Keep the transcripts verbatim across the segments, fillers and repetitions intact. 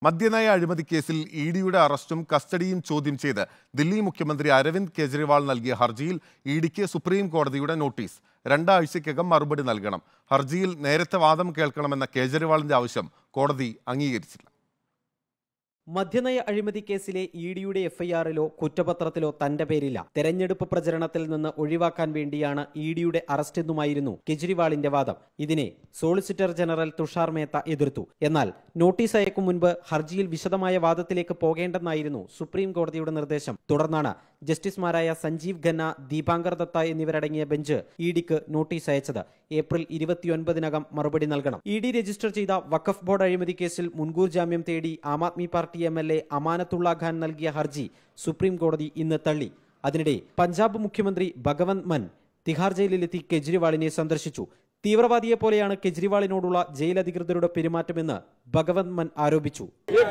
മദ്യനയ അഴിമതി കേസിൽ ഇ ഡിയുടെ അറസ്റ്റും കസ്റ്റഡിയും ചോദ്യം ചെയ്ത് ദില്ലി മുഖ്യമന്ത്രി അരവിന്ദ് കെജ്രിവാൾ നൽകിയ ഹർജിയിൽ ഇ ഡിക്ക് സുപ്രീം കോടതിയുടെ നോട്ടീസ്. രണ്ടാഴ്ചയ്ക്കകം മറുപടി നൽകണം. ഹർജിയിൽ നേരത്തെ വാദം കേൾക്കണമെന്ന കേജ്രിവാളിന്റെ ആവശ്യം കോടതി അംഗീകരിച്ചില്ല. മദ്യനയ അഴിമതി കേസിലെ ഇ ഡിയുടെ എഫ്ഐആറിലോ കുറ്റപത്രത്തിലോ തന്റെ പേരില്ല. തെരഞ്ഞെടുപ്പ് പ്രചരണത്തിൽ നിന്ന് ഒഴിവാക്കാൻ വേണ്ടിയാണ് ഇ ഡിയുടെ അറസ്റ്റ് എന്നുമായിരുന്നു കെജ്രിവാളിന്റെ വാദം. ഇതിനെ സോളിസിറ്റർ ജനറൽ തുഷാർ മേത്ത എതിർത്തു. എന്നാൽ നോട്ടീസ് അയക്കും മുൻപ് ഹർജിയിൽ വിശദമായ വാദത്തിലേക്ക് പോകേണ്ടെന്നായിരുന്നു സുപ്രീം കോടതിയുടെ നിർദ്ദേശം. തുടർന്നാണ് ജസ്റ്റിസുമാരായ സഞ്ജീവ് ഖന്ന, ദീപാങ്കർ ദത്ത എന്നിവരടങ്ങിയ ബെഞ്ച് ഇ ഡിക്ക് നോട്ടീസ് അയച്ചത്. ഏപ്രിൽ ഇരുപത്തിയൊൻപതിനകം മറുപടി നൽകണം. ഇ ഡി രജിസ്റ്റർ ചെയ്ത വഖഫ് ബോർഡ് അഴിമതി കേസിൽ മുൻകൂർ ജാമ്യം തേടി Aam Aadmi Party M L A Amanatullah Khan നൽകിയ ഹർജി സുപ്രീം കോടതി ഇന്ന് തള്ളി. അതിനിടെ പഞ്ചാബ് മുഖ്യമന്ത്രി ഭഗവന്ത് മാൻ തിഹാർ ജയിലിലെത്തി കെജ്രിവാളിനെ സന്ദർശിച്ചു. തീവ്രവാദിയെ പോലെയാണ് കെജ്രിവാളിനോടുള്ള ജയിൽ അധികൃതരുടെ പെരുമാറ്റമെന്ന് ഭഗവന്ത് മാൻ ആരോപിച്ചു.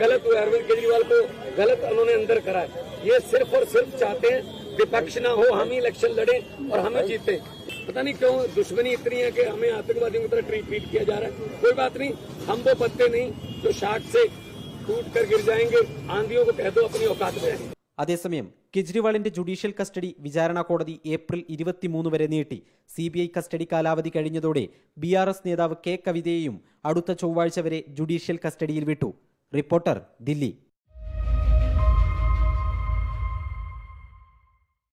विपक्ष ना हो, हम ही इलेक्शन लड़े और हमें जीते. पता नहीं क्यों दुश्मनी इतनी है कि हमें आतंकवादियों की तरह ट्रीट ट्रीट किया जा रहा है. कोई बात नहीं, हम वो पत्ते नहीं जो शार्ट से टूट कर गिर जाएंगे. आंधियों को कह दो अपनी औकात में. അതേസമയം കെജ്രിവാളിന്റെ ജുഡീഷ്യൽ കസ്റ്റഡി വിചാരണ കോടതി ഏപ്രിൽ ഇരുപത്തിമൂന്ന് വരെ നീട്ടി. സി ബി ഐ കസ്റ്റഡി കാലാവധി കഴിഞ്ഞതോടെ ബി ആർ എസ് നേതാവ് കെ കവിതയെയും അടുത്ത ചൊവ്വാഴ്ച വരെ ജുഡീഷ്യൽ കസ്റ്റഡിയിൽ വിട്ടു. റിപ്പോർട്ടർ, ദില്ലി.